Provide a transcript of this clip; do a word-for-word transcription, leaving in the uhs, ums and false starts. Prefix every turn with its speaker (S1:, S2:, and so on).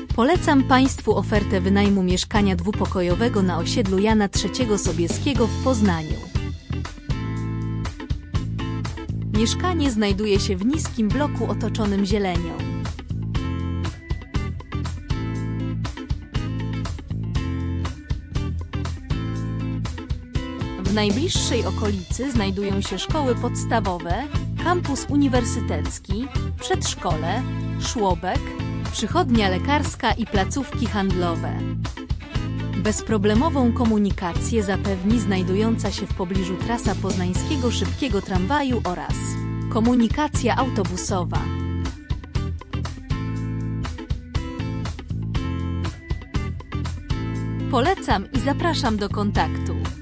S1: Polecam Państwu ofertę wynajmu mieszkania dwupokojowego na osiedlu Jana trzeciego Sobieskiego w Poznaniu. Mieszkanie znajduje się w niskim bloku otoczonym zielenią. W najbliższej okolicy znajdują się szkoły podstawowe, kampus uniwersytecki, przedszkole, żłobek, przychodnia lekarska i placówki handlowe. Bezproblemową komunikację zapewni znajdująca się w pobliżu trasa poznańskiego szybkiego tramwaju oraz komunikacja autobusowa. Polecam i zapraszam do kontaktu.